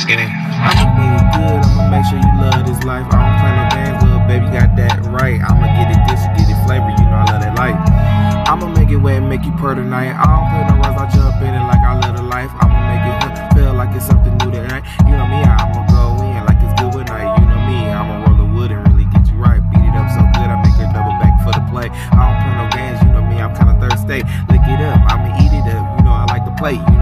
Yeah. I'ma make it good, I'ma make sure you love this life. I don't play no games, little baby, got that right. I'ma get it this, get it flavor, you know I love that life. I'ma make it wet and make you purr tonight. I don't play no runs, I jump in it like I love the life. I'ma make it feel like it's something new tonight. You know me, I'ma go in like it's good with night. You know me, I'ma roll the wood and really get you right. Beat it up so good, I make her double back for the play. I don't play no games, you know me, I'm kinda thirsty. Lick it up, I'ma eat it up, you know I like to play.